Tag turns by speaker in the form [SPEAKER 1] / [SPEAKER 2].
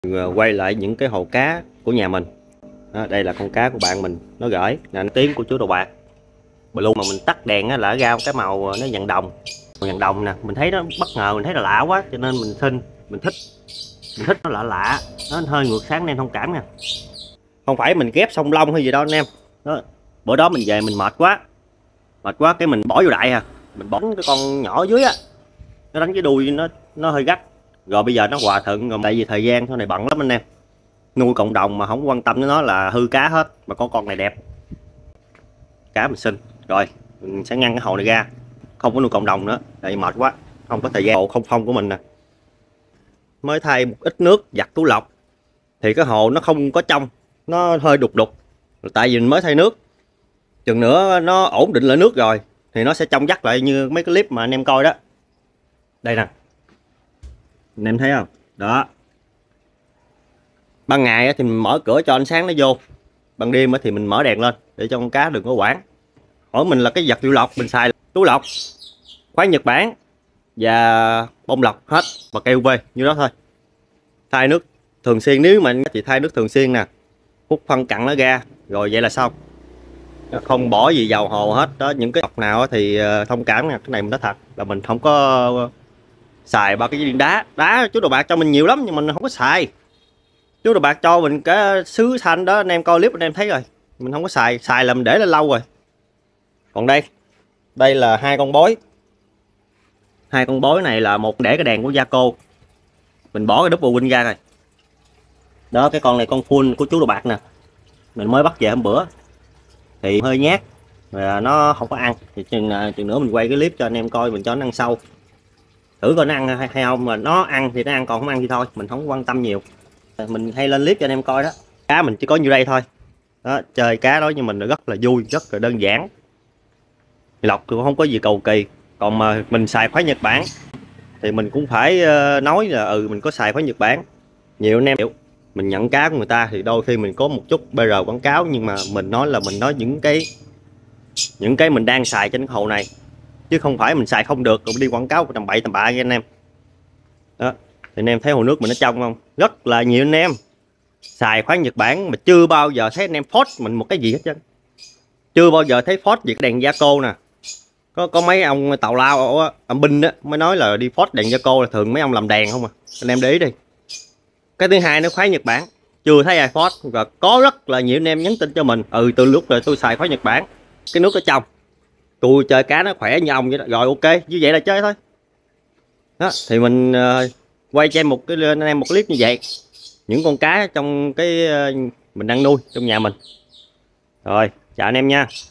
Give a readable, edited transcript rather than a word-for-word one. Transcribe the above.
[SPEAKER 1] Quay lại những cái hồ cá của nhà mình. Đó, đây là con cá của bạn mình nó gửi là tiếng của chú Đầu Bạc blue, mà mình tắt đèn á là ra cái màu nó vàng đồng. Màu vàng đồng nè, mình thấy nó bất ngờ, mình thấy là lạ quá cho nên mình thích nó lạ lạ, nó hơi ngược sáng nên thông cảm nha. Không phải mình ghép song lông hay gì đâu anh em. Đó, bữa đó mình về mình mệt quá cái mình bỏ vô đại mình bỏ cái con nhỏ dưới á, nó đánh cái đuôi nó hơi gắt. Rồi bây giờ nó hòa thuận rồi, tại vì thời gian sau này bận lắm anh em, nuôi cộng đồng mà không quan tâm đến nó là hư cá hết. Mà con này đẹp, cá mình xinh. Rồi mình sẽ ngăn cái hồ này ra, không có nuôi cộng đồng nữa tại vì mệt quá, không có thời gian. Hồ không phong của mình nè, mới thay một ít nước giặt túi lọc thì cái hồ nó không có trong, nó hơi đục đục, tại vì mình mới thay nước. Chừng nữa nó ổn định lại nước rồi thì nó sẽ trong vắt lại như mấy cái clip mà anh em coi đó. Đây nè, anh em thấy không? Đó, ban ngày thì mình mở cửa cho ánh sáng nó vô, ban đêm thì mình mở đèn lên để cho con cá đừng có quản. Hỏi mình là cái vật liệu lọc mình xài túi lọc, khoáng Nhật Bản và bông lọc hết, và cây UV như đó thôi. Thay nước thường xuyên, nếu mà chị thay nước thường xuyên nè, hút phân cặn nó ra rồi vậy là xong, không bỏ gì vào hồ hết đó. Những cái lọc nào thì thông cảm nha, cái này mình nói thật là mình không có xài ba cái viên đá chú Đầu Bạc cho mình nhiều lắm nhưng mình không có xài. Chú Đầu Bạc cho mình cái sứ xanh đó, anh em coi clip anh em thấy rồi, mình không có xài là mình để lên lâu rồi. Còn đây là hai con bói này là một để cái đèn của Zaco, mình bỏ cái double wing ra rồi đó. Cái con này con full của chú Đầu Bạc nè, mình mới bắt về hôm bữa thì hơi nhát và nó không có ăn, thì chừng nữa mình quay cái clip cho anh em coi, mình cho nó ăn sâu thử coi nó ăn hay không. Mà nó ăn thì nó ăn, còn không ăn thì thôi, mình không quan tâm nhiều. Mình hay lên clip cho anh em coi đó. Cá mình chỉ có nhiêu đây thôi đó, chơi cá đó nhưng mình rất là vui, rất là đơn giản, lọc cũng không có gì cầu kỳ. Còn mà mình xài khoáng Nhật Bản thì mình cũng phải nói là mình có xài khoáng Nhật Bản. Nhiều anh em hiểu, mình nhận cá của người ta thì đôi khi mình có một chút BR quảng cáo, nhưng mà mình nói là mình nói những cái mình đang xài trên cái hồ này, chứ không phải mình xài không được rồi đi quảng cáo tầm bậy tầm bạ nha anh em. Đó, thì anh em thấy hồ nước mình nó trong không? Rất là nhiều anh em xài khoáng Nhật Bản mà chưa bao giờ thấy anh em force mình một cái gì hết trơn, chưa bao giờ thấy force gì cái đèn Zaco nè. Có mấy ông tào lao ông binh á mới nói là đi force đèn Zaco là thường mấy ông làm đèn không à, anh em để ý đi. Cái thứ hai nó khoáng Nhật Bản chưa thấy ai force, và có rất là nhiều anh em nhắn tin cho mình từ lúc rồi tôi xài khoáng Nhật Bản cái nước ở trong tôi chơi cá nó khỏe như ông vậy đó. Rồi ok, như vậy là chơi thôi đó. Thì mình quay cho em một clip như vậy, những con cá trong cái mình đang nuôi trong nhà mình. Rồi chào anh em nha.